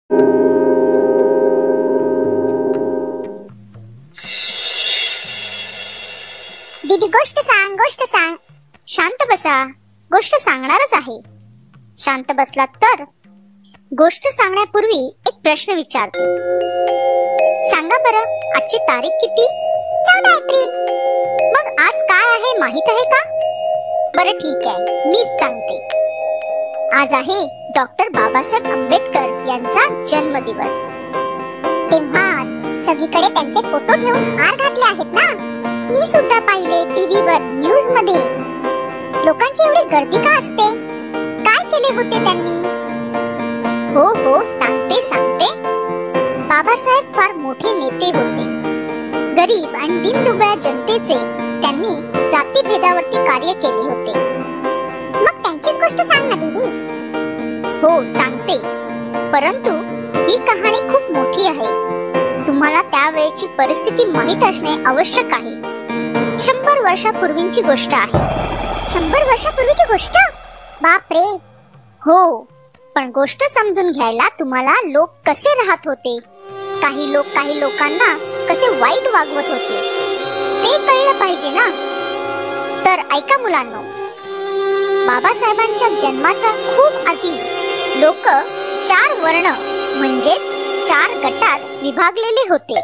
दीदी गोष्ट सांग, गोष्ट सांग. शांत बसा, गोष्ट सांगणारच आहे. शांत बसलात तर. गोष्ट सांगण्यापूर्वी एक प्रश्न विचारते. सांगा बरं, आजची तारीख किती? 14 एप्रिल. मग आज काय आहे माहित आहे का? बरं ठीक आहे, मीच सांगते. आज आहे डॉक्टर बाबासाहेब आंबेडकर यांचा जन्मदिवस. तेव्हाच सगळीकडे त्यांचे फोटो ठेवून हार घातले आहेत ना. मी सुद्धा पाहिले टीव्हीवर, न्यूज मध्ये. लोकांची एवढी गर्दी का असते? काय केले होते त्यांनी? हो सांगते. बाबासाहेब फार मोठे नेते होते. गरीब आणि दीनदुबळ्या जनतेचे त्यांनी जातीभेदावरती कार्य केले होते. मग त्यांचीच गोष्ट सांग ना दीदी. हो सांगते, परंतु ही कहाणी खूप मोठी आहे. तुम्हाला त्यावेळेची परिस्थिती माहित असणे आवश्यक आहे. 100 वर्षापूर्वीची गोष्ट आहे. 100 वर्षापूर्वीची गोष्ट? बापरे. हो, पण गोष्ट समजून घ्यायला तुम्हाला लोक कसे राहत होते, काही लोक काही लोकांना कसे वाईट वागवत होते, ते कळलं पाहिजे ना. तर ऐका मुलांनो, बाबासाहेबांच्या जन्माच्या खूप आधी लोक 4 वर्ण म्हणजेच 4 गटात विभागलेले होते.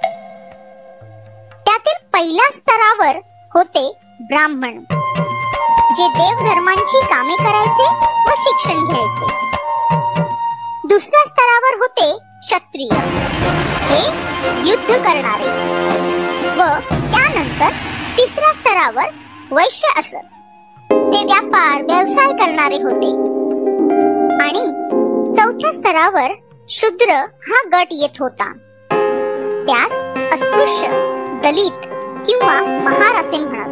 त्यातील पहिल्या स्तरावर होते ब्राह्मण, जे देवधर्मांची कामे करायचे व शिक्षण घ्यायचे. दुसऱ्या स्तरावर होते क्षत्रिय, हे युद्ध करणारे. व त्यानंतर तिसऱ्या स्तरावर वैश्य असत, ते व्यापार व्यवसाय करणारे होते. आणि चौथ्या स्तरावर शूद्र हा गट येत होता. त्यास अस्पृश्य, दलित किंवा महार असे म्हणत.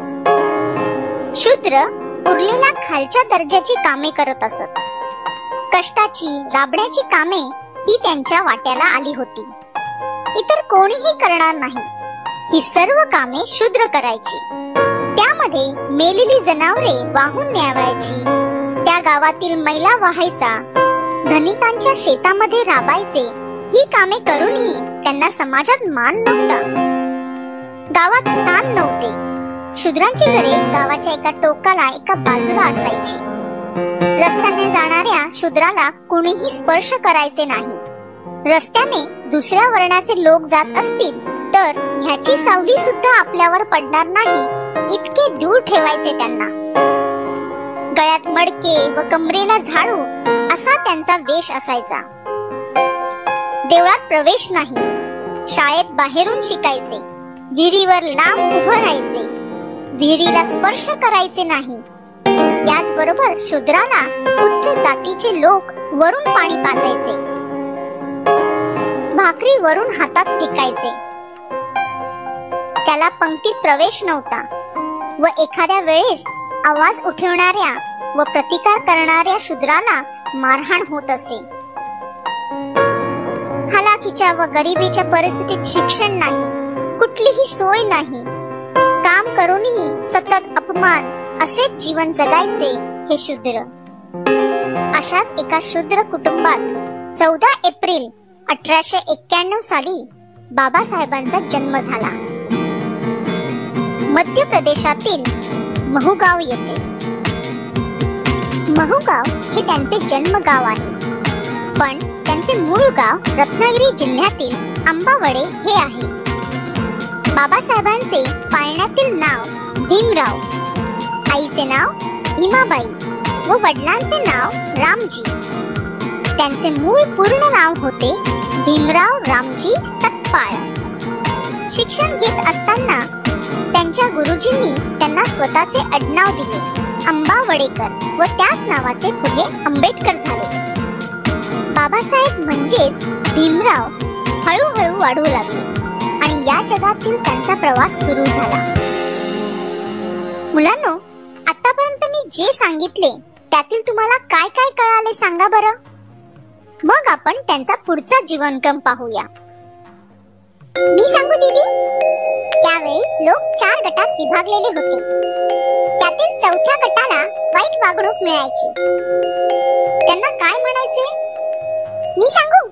शूद्र उरलेल्या खालच्या दर्जाची कामे करत असत. कष्टाची, राबण्याची कामे ही त्यांच्या वाट्याला आली होती. इतर कोणीही करणार नाही. ही सर्व कामे शूद्र करायची. त्यामध्ये मेलेली जनावरे वाहून न्यावायची, त्या गावातील मैला वाहायचा, धनिकांच्या शेतामध्ये राबायचे. ही कामे करूनही त्यांना समाजात मान नव्हता, गावात स्थान नव्हते. शूद्रांची घरे गावाच्या एका टोकाला एका बाजूला असायची. रस्त्याने जाणाऱ्या शूद्राला कोणीही स्पर्श करायचे नाही. रस्त्याने दुसऱ्या वर्णाचे लोक जात असतील तर ह्याची सावली सुद्धा आपल्यावर पडणार नाही, इतके दूर ठेवायचे त्यांना. गळ्यात मडके व कमरेला झाडू असा त्यांचा वेश असायचा. देवळात प्रवेश नाही. शाळेत बाहेरून शिकायचे. विहिरीवर लांब उभं राहायचे. विहिरीला स्पर्श करायचे नाही. याचबरोबर शूद्राला उच्च जातीचे लोक वरून पाणी पाजायचे. भाकरी वरून हातात फेकायचे. त्याला पंक्तीत प्रवेश नव्हता व एखाद्या वेळेस आवाज उठवणाऱ्या व प्रतिकार करणाऱ्या शूद्राला मारहाण होत असे. हालाखीच्या व गरिबीच्या परिस्थितीत शिक्षण नाही, कुठलीही सोय नाही. काम करूनही सतत अपमान असेच जीवन जगायचे हे शूद्र. अशाच एका शूद्र कुटुंबात 14 एप्रिल 1891 साली बाबासाहेबांचा जन्म झाला. मध्य प्रदेशातील महूगाव येथे. महूगाव हे त्यांचे जन्मगाव आहे, पण त्यांचे मूळ गाव रत्नागिरी जिल्ह्यातील आंबावडे हे आहे. बाबासाहेबांचे पाळण्यातील नाव भीमराव, आईचे नाव भीमाबाई व वडिलांचे नाव रामजी. त्यांचे मूळ पूर्ण नाव होते भीमराव रामजी सकपाळ. शिक्षण घेत असताना त्यांच्या गुरुजींनी त्यांना स्वतःचे आडनाव दिले, अंबावडेकर, व त्याच नावाचे पुढे आंबेडकर झाले. बाबासाहेब म्हणजेच भीमराव हळूहळू वाढू लागले आणि या जगातील त्यांचा प्रवास सुरू झाला. मुलांनो, आतापर्यंत मी जे सांगितले त्यातील तुम्हाला काय काय कळाले सांगा बरं. मग आपण त्यांचा पुढचा जीवनक्रम पाहूया. मी सांगू दीदी? त्यावेळी लोक 4 गटात विभागलेले होते. त्यातील चौथ्या गटाला वाईट वागणूक मिळायची. त्यांना काय म्हणायचे? मी सांगू?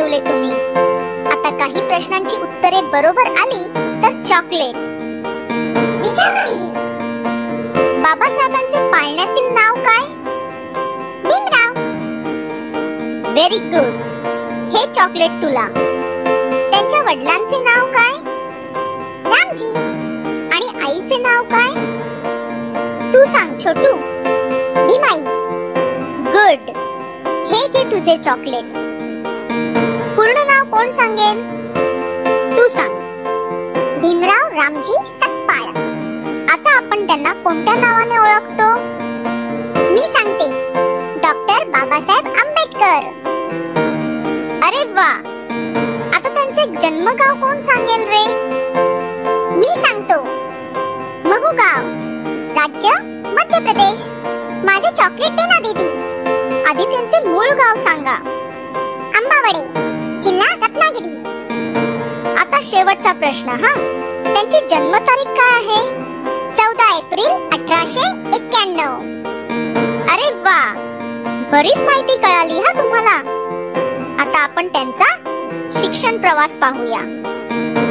मिळवले तुम्ही. आता काही प्रश्नांची उत्तरे बरोबर आली तर चॉकलेट. विचार दीदी. बाबासाहेबांचे पाळण्यातील नाव काय? भीमराव. Very good. हे चॉकलेट तुला. त्यांच्या वडिलांचे नाव काय? रामजी. आणि आईचे नाव काय? तू सांग छोटू. भीमाई. गुड. हे घे तुझे चॉकलेट. पूर्ण नाव कोण सांगेल? तू सांग. भीमराव रामजी सकपाळ. आता आपण त्यांना कोणत्या नावाने ओळखतो? मी सांगते. डॉक्टर बाबासाहेब आंबेडकर. अरे वा. आता त्यांचे जन्मगाव कोण सांगेल रे? मी सांगतो. महुगाव, राज्य मध्य प्रदेश. माझे चॉकलेट दे ना दीदी. आधी त्यांचे मूळ गाव सांगा. अंबावडे, जिल्हा रत्नागिरी. आता शेवटचा प्रश्न हा. त्यांची जन्मतारीख काय आहे? 14 एप्रिल 1891. अरे वा. बरीच माहिती कळाली हा तुम्हाला. आता आपण त्यांचा शिक्षण प्रवास पाहूया.